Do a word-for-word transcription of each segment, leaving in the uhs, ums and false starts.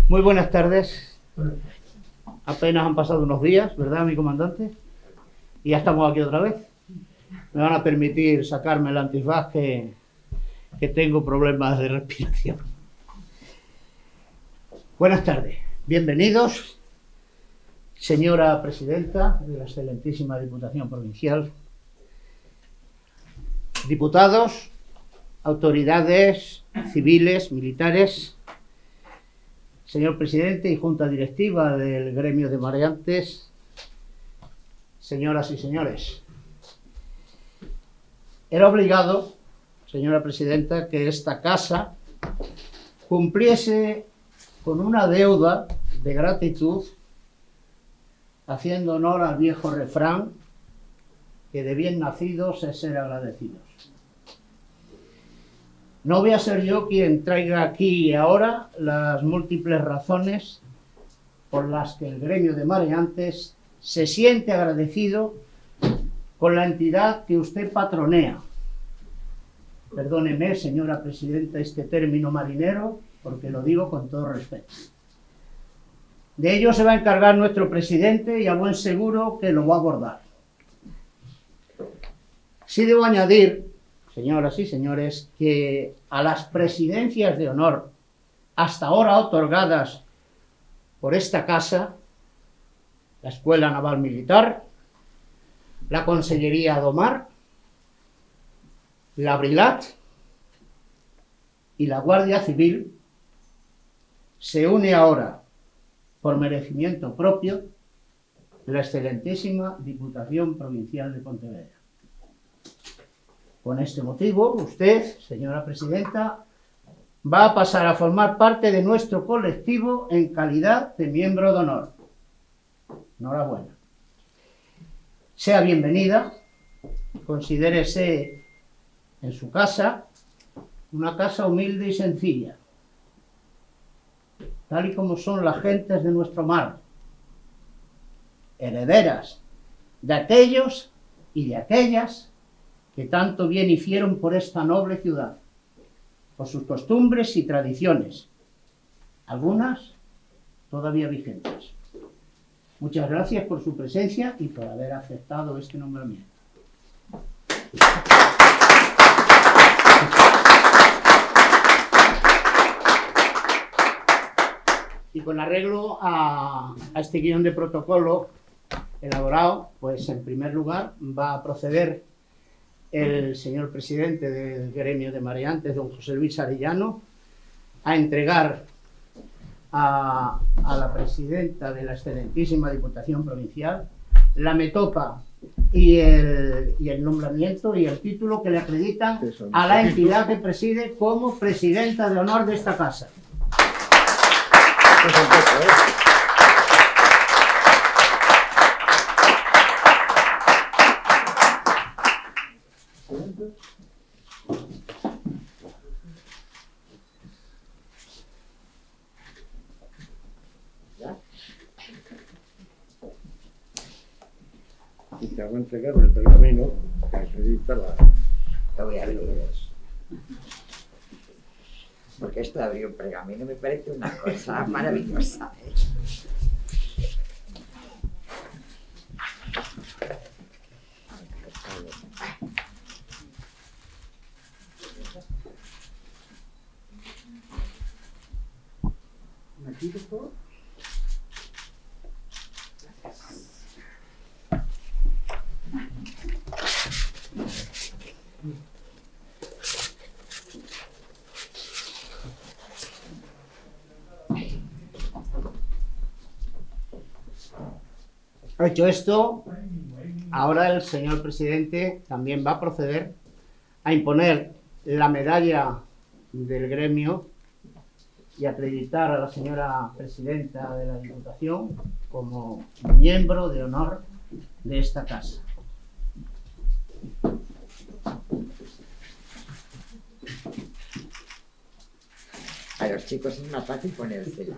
Muy buenas tardes. Apenas han pasado unos días, ¿verdad, mi comandante? Y ya estamos aquí otra vez. Me van a permitir sacarme el antifaz que, que tengo problemas de respiración. Buenas tardes. Bienvenidos, señora presidenta de la excelentísima Diputación Provincial, diputados, autoridades civiles, militares, señor presidente y junta directiva del gremio de mareantes, señoras y señores. Era obligado, señora presidenta, que esta casa cumpliese con una deuda de gratitud, haciendo honor al viejo refrán que de bien nacidos es ser agradecidos. No voy a ser yo quien traiga aquí y ahora las múltiples razones por las que el gremio de mareantes se siente agradecido con la entidad que usted patronea. Perdóneme, señora presidenta, este término marinero, porque lo digo con todo respeto. De ello se va a encargar nuestro presidente y a buen seguro que lo va a abordar. Sí debo añadir, señoras y señores, que a las presidencias de honor hasta ahora otorgadas por esta casa, la Escuela Naval Militar, la Consellería Domar, la Brilat y la Guardia Civil, se une ahora, por merecimiento propio, la excelentísima Diputación Provincial de Pontevedra. Con este motivo, usted, señora presidenta, va a pasar a formar parte de nuestro colectivo en calidad de miembro de honor. Enhorabuena. Sea bienvenida, considérese en su casa, una casa humilde y sencilla, tal y como son las gentes de nuestro mar, herederas de aquellos y de aquellas que tanto bien hicieron por esta noble ciudad, por sus costumbres y tradiciones, algunas todavía vigentes. Muchas gracias por su presencia y por haber aceptado este nombramiento. Y con arreglo a, a este guión de protocolo elaborado, pues en primer lugar va a proceder el señor presidente del gremio de mareantes, don José Luis Arellano, a entregar a, a la presidenta de la excelentísima Diputación Provincial la metopa y el, y el nombramiento y el título que le acreditan a la entidad que preside como presidenta de honor de esta casa. Y te hago entregar el pergamino que acredita la... Lo voy a abrir. Porque esto de abrir un pergamino me parece una cosa maravillosa, ¿eh? ¿Me quites todo? Hecho esto, ahora el señor presidente también va a proceder a imponer la medalla del gremio y acreditar a la señora presidenta de la Diputación como miembro de honor de esta casa. A los chicos es más fácil ponérsela.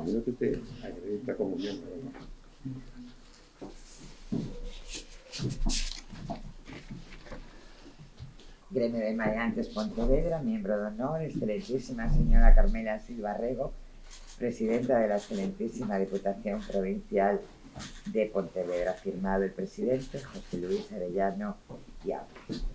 primero que te acredita como miembro de honor. Gremio de Maleantes Pontevedra, miembro de honor, excelentísima señora Carmela Silva Rego, presidenta de la excelentísima Diputación Provincial de Pontevedra. Firmado el presidente José Luis Arellano y Abra.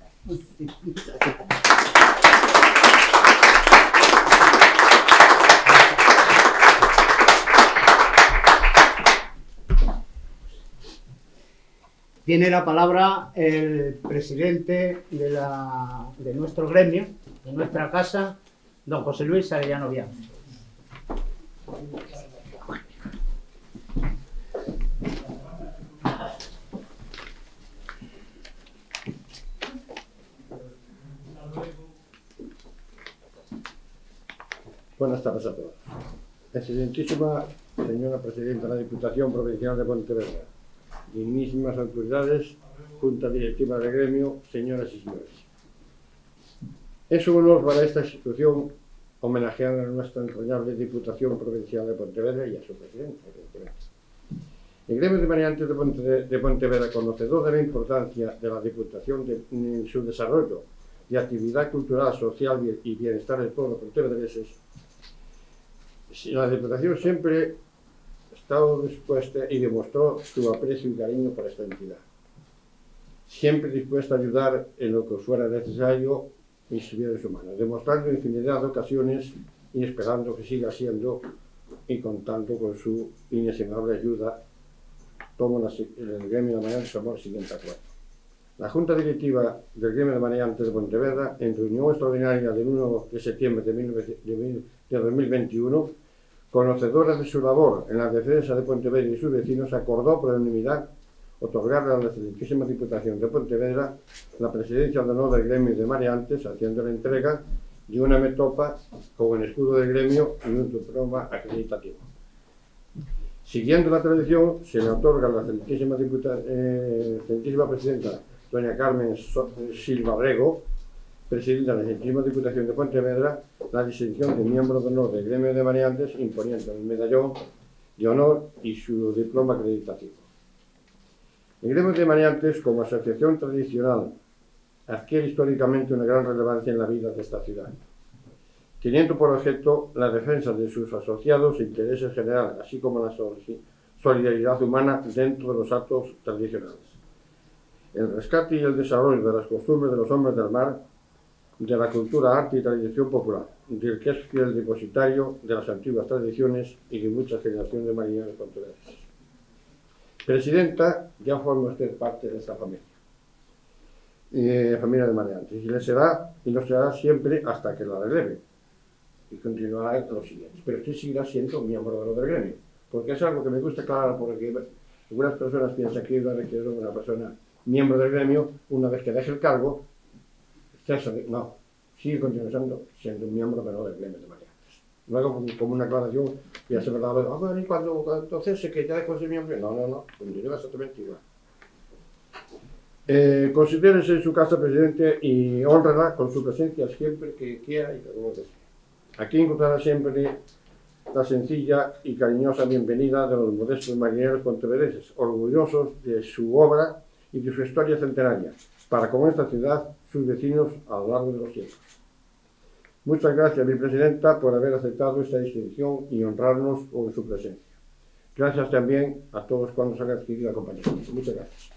Tiene la palabra el presidente de, la, de nuestro gremio, de nuestra casa, don José Luis Arellano Viana. Buenas tardes a todos. Excelentísima señora presidenta de la Diputación Provincial de Pontevedra, dignísimas autoridades, Junta Directiva del Gremio, señoras y señores. Es un honor para esta institución homenajear a nuestra entrañable Diputación Provincial de Pontevedra y a su presidente, evidentemente. El Gremio de Maleantes de Pontevedra, de Pontevedra, conocedor de la importancia de la Diputación de, en su desarrollo de actividad cultural, social y bienestar del pueblo pontevedreses, la Diputación siempre ha estado dispuesta y demostró su aprecio y cariño por esta entidad. Siempre dispuesta a ayudar en lo que fuera necesario y si hubiera humanos, demostrando infinidad de ocasiones y esperando que siga siendo y contando con su inestimable ayuda. Tomo la, el Gremio de Maleantes tomó el siguiente acuerdo. La Junta Directiva del Gremio de Maleantes de Pontevedra, en reunión extraordinaria del uno de septiembre de dos mil veintiuno, conocedora de su labor en la defensa de Pontevedra y sus vecinos, acordó por unanimidad otorgarle a la excelentísima Diputación de Pontevedra la presidencia de honor del Gremio de Maleantes, haciendo la entrega de una metopa con el escudo del gremio y un diploma acreditativo. Siguiendo la tradición, se le otorga a la excelentísima, eh, excelentísima presidenta, doña Carmen Silva Rego, presidenta de la excelentísima Diputación de Pontevedra, la distinción de miembro de honor del Gremio de Maleantes, imponiendo el medallón de honor y su diploma acreditativo. El Gremio de Maleantes, como asociación tradicional, adquiere históricamente una gran relevancia en la vida de esta ciudad, teniendo por objeto la defensa de sus asociados e intereses generales, así como la solidaridad humana dentro de los actos tradicionales. El rescate y el desarrollo de las costumbres de los hombres del mar, de la cultura, arte y tradición popular, del que es fiel depositario de las antiguas tradiciones y de muchas generaciones de marineros pontevedreses. Presidenta, ya forma usted parte de esta familia, eh, familia de Maleantes, y le será y lo será siempre hasta que la releve, y continuará en los siguientes. Pero usted seguirá siendo miembro de lo del gremio, porque es algo que me gusta aclarar, porque algunas personas piensan que una vez que es una persona miembro del gremio, una vez que deje el cargo, no, sigue continuando siendo un miembro menor del Gremio de Maleantes. Luego, como una aclaración, ya se me da lo de, ah, y cuando, cuando entonces se que ya dejó de ser miembro, no, no, no, continúa exactamente igual. Eh, considérese en su casa, presidente, y honrará con su presencia siempre que quiera y como desee. Aquí encontrará siempre la sencilla y cariñosa bienvenida de los modestos marineros pontevedreses, orgullosos de su obra y de su historia centenaria, para con esta ciudad, sus vecinos a lo largo de los tiempos. Muchas gracias, mi presidenta, por haber aceptado esta distinción y honrarnos con su presencia. Gracias también a todos cuantos han adquirido acompañamiento. Muchas gracias.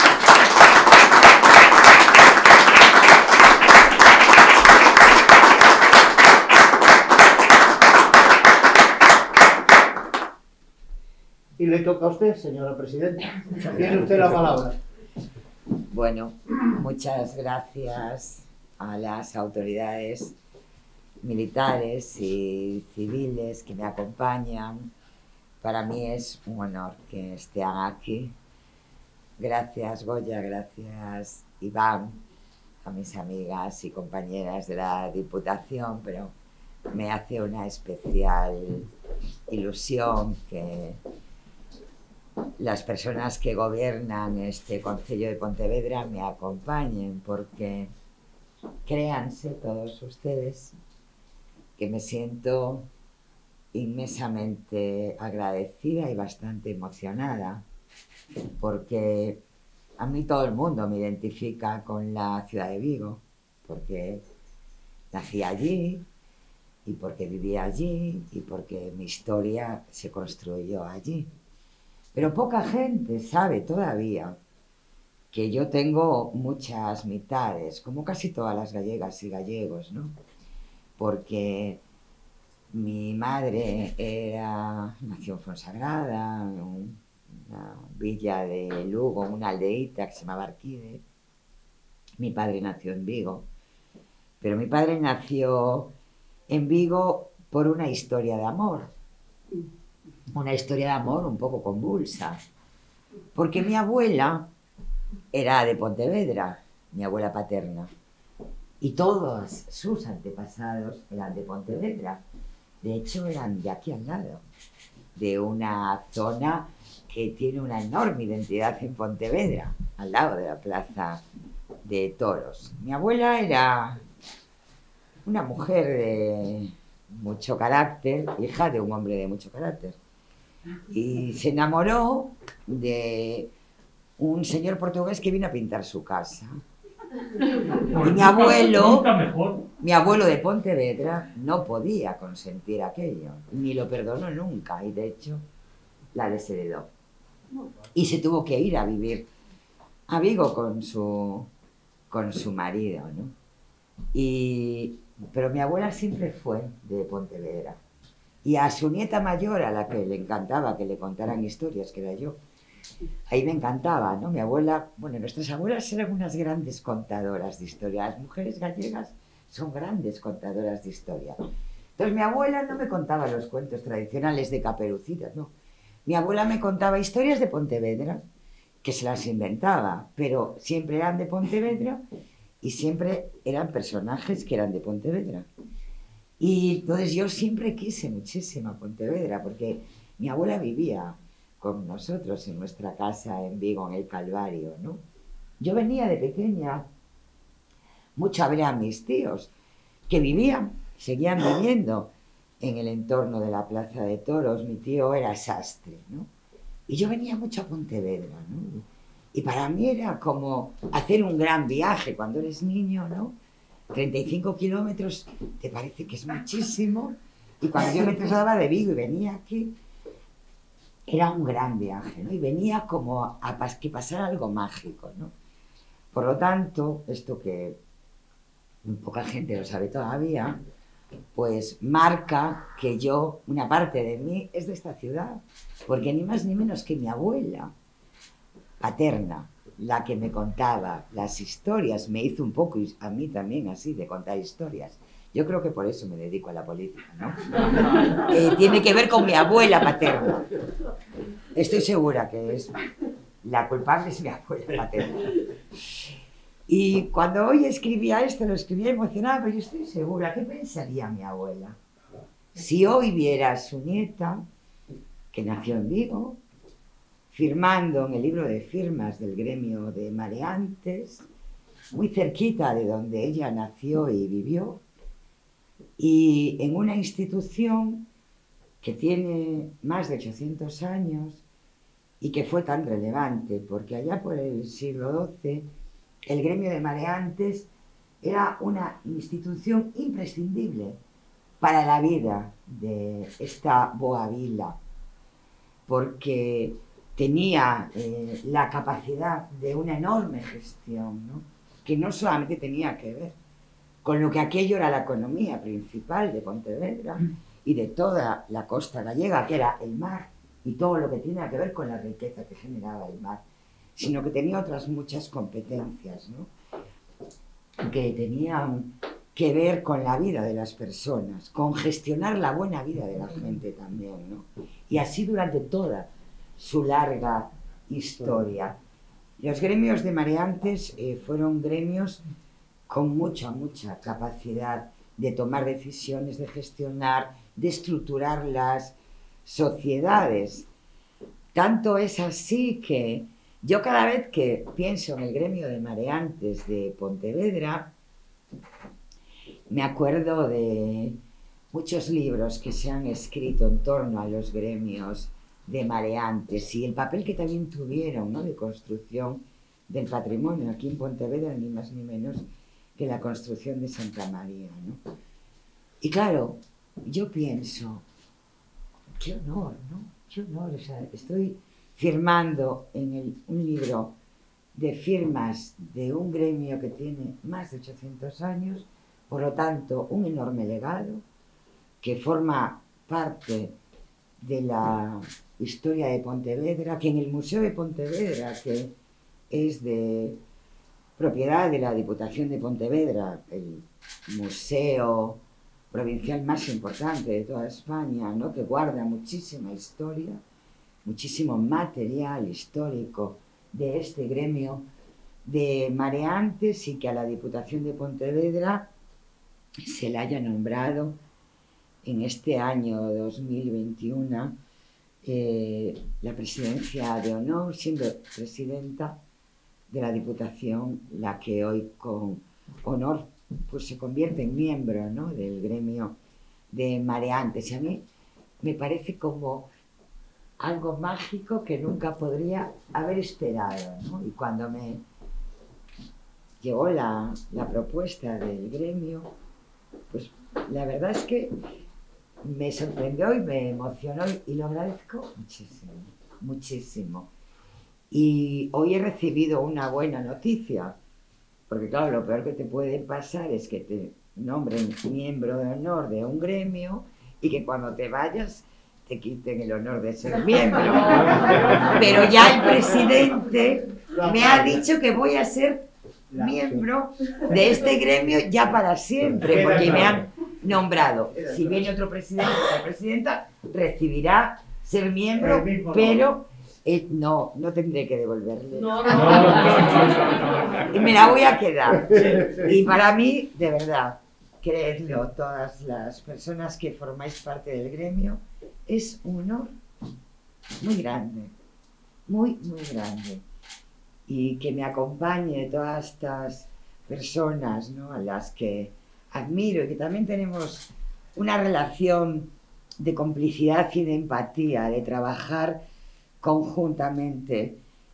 Y le toca a usted, señora presidenta. Tiene usted la palabra. Bueno, muchas gracias a las autoridades militares y civiles que me acompañan. Para mí es un honor que estén aquí. Gracias, Goya, gracias, Iván, a mis amigas y compañeras de la Diputación, pero me hace una especial ilusión que las personas que gobiernan este Concello de Pontevedra me acompañen, porque créanse todos ustedes que me siento inmensamente agradecida y bastante emocionada, porque a mí todo el mundo me identifica con la ciudad de Vigo, porque nací allí y porque viví allí y porque mi historia se construyó allí. Pero poca gente sabe todavía que yo tengo muchas mitades, como casi todas las gallegas y gallegos, ¿no? Porque mi madre era, nació en Fonsagrada, en una villa de Lugo, una aldeíta que se llamaba Arquide. Mi padre nació en Vigo, pero mi padre nació en Vigo por una historia de amor, una historia de amor un poco convulsa, porque mi abuela era de Pontevedra, mi abuela paterna, y todos sus antepasados eran de Pontevedra. De hecho, eran de aquí al lado, de una zona que tiene una enorme identidad en Pontevedra, al lado de la Plaza de Toros. Mi abuela era una mujer de mucho carácter, hija de un hombre de mucho carácter, y se enamoró de un señor portugués que vino a pintar su casa. Y mi abuelo, mi abuelo de Pontevedra no podía consentir aquello, ni lo perdonó nunca, y de hecho la desheredó. Y se tuvo que ir a vivir a Vigo con su, con su marido, ¿no? Y, pero mi abuela siempre fue de Pontevedra. Y a su nieta mayor, a la que le encantaba que le contaran historias, que era yo, ahí me encantaba, ¿no? Mi abuela, bueno, nuestras abuelas eran unas grandes contadoras de historia. Las mujeres gallegas son grandes contadoras de historia. Entonces mi abuela no me contaba los cuentos tradicionales de Caperucita, no. Mi abuela me contaba historias de Pontevedra, que se las inventaba, pero siempre eran de Pontevedra y siempre eran personajes que eran de Pontevedra. Y entonces yo siempre quise muchísimo a Pontevedra, porque mi abuela vivía con nosotros en nuestra casa en Vigo, en el Calvario, ¿no? Yo venía de pequeña mucho a ver a mis tíos, que vivían, seguían viviendo en el entorno de la Plaza de Toros. Mi tío era sastre, ¿no? Y yo venía mucho a Pontevedra, ¿no? Y para mí era como hacer un gran viaje cuando eres niño, ¿no? treinta y cinco kilómetros te parece que es muchísimo, y cuando yo me trasladaba de Vigo y venía aquí, era un gran viaje, ¿no? Y venía como a pas que pasara algo mágico, ¿no? Por lo tanto, esto que poca gente lo sabe todavía, pues marca que yo, una parte de mí es de esta ciudad, porque ni más ni menos que mi abuela paterna, la que me contaba las historias, me hizo un poco, y a mí también así, de contar historias. Yo creo que por eso me dedico a la política, ¿no? Eh, tiene que ver con mi abuela paterna. Estoy segura que es la culpable es mi abuela paterna. Y cuando hoy escribía esto, lo escribía emocionada, pero yo estoy segura, ¿qué pensaría mi abuela? Si hoy viera a su nieta, que nació en Vigo, firmando en el libro de firmas del gremio de mareantes, muy cerquita de donde ella nació y vivió, y en una institución que tiene más de ochocientos años y que fue tan relevante, porque allá por el siglo doce el gremio de mareantes era una institución imprescindible para la vida de esta boa vila, porque tenía eh, la capacidad de una enorme gestión, ¿no? Que no solamente tenía que ver con lo que aquello era la economía principal de Pontevedra y de toda la costa gallega, que era el mar, y todo lo que tiene que ver con la riqueza que generaba el mar, sino que tenía otras muchas competencias, ¿no? Que tenían que ver con la vida de las personas, con gestionar la buena vida de la gente también, ¿no? Y así durante toda su larga historia. Los gremios de mareantes eh, fueron gremios con mucha, mucha capacidad de tomar decisiones, de gestionar, de estructurar las sociedades. Tanto es así que yo cada vez que pienso en el gremio de mareantes de Pontevedra, me acuerdo de muchos libros que se han escrito en torno a los gremios de mareantes y el papel que también tuvieron, ¿no?, de construcción del patrimonio aquí en Pontevedra, ni más ni menos que la construcción de Santa María, ¿no? Y claro, yo pienso, qué honor, ¿no? Qué honor, o sea, estoy firmando en el, un libro de firmas de un gremio que tiene más de ochocientos años, por lo tanto, un enorme legado que forma parte de la historia de Pontevedra, que en el Museo de Pontevedra, que es de propiedad de la Diputación de Pontevedra, el museo provincial más importante de toda España, ¿no?, que guarda muchísima historia, muchísimo material histórico de este gremio de mareantes, y que a la Diputación de Pontevedra se le haya nombrado en este año dos mil veintiuno eh, la presidencia de honor, siendo presidenta de la Diputación, la que hoy con honor pues se convierte en miembro, ¿no?, del gremio de mareantes. Y a mí me parece como algo mágico que nunca podría haber esperado, ¿no? Y cuando me llegó la, la propuesta del gremio, pues la verdad es que me sorprendió y me emocionó y lo agradezco muchísimo, muchísimo. Y hoy he recibido una buena noticia, porque claro, lo peor que te puede pasar es que te nombren miembro de honor de un gremio y que cuando te vayas te quiten el honor de ser miembro. Pero ya el presidente me ha dicho que voy a ser miembro de este gremio ya para siempre, porque me han nombrado. Si viene otro presidente o presidenta, recibirá ser miembro, pero eh, no, no tendré que devolverle. No, no, no. Y me la voy a quedar. Y para mí, de verdad, creedlo, todas las personas que formáis parte del gremio, es un honor muy grande, muy, muy grande. Y que me acompañe todas estas personas, ¿no?, a las que admiro y que también tenemos una relación de complicidad y de empatía, de trabajar conjuntamente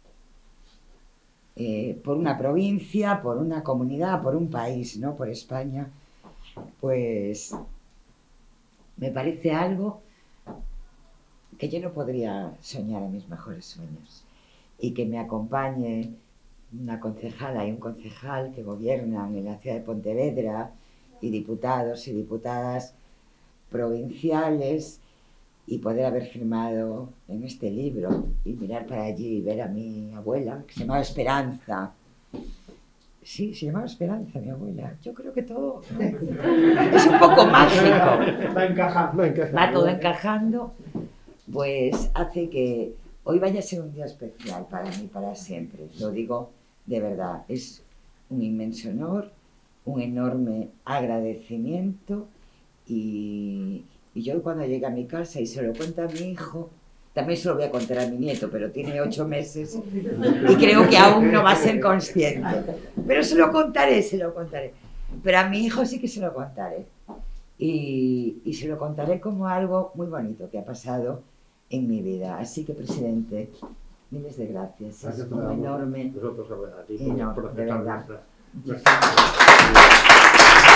eh, por una provincia, por una comunidad, por un país, ¿no?, por España, pues me parece algo que yo no podría soñar en mis mejores sueños. Y que me acompañe una concejala y un concejal que gobiernan en la ciudad de Pontevedra, y diputados y diputadas provinciales, y poder haber firmado en este libro y mirar para allí y ver a mi abuela, que se llamaba Esperanza. Sí, se llamaba Esperanza, mi abuela. Yo creo que todo es un poco mágico. Va encajando, va encajando. Va todo encajando, pues hace que hoy vaya a ser un día especial para mí, para siempre. Lo digo de verdad, es un inmenso honor, un enorme agradecimiento, y, y yo cuando llegue a mi casa y se lo cuento a mi hijo, también se lo voy a contar a mi nieto, pero tiene ocho meses y creo que aún no va a ser consciente. Pero se lo contaré, se lo contaré. Pero a mi hijo sí que se lo contaré. Y, y se lo contaré como algo muy bonito que ha pasado en mi vida. Así que, presidente, miles de gracias. Gracias es un enorme, nosotros a ti, enorme, por de verdad. nuestra...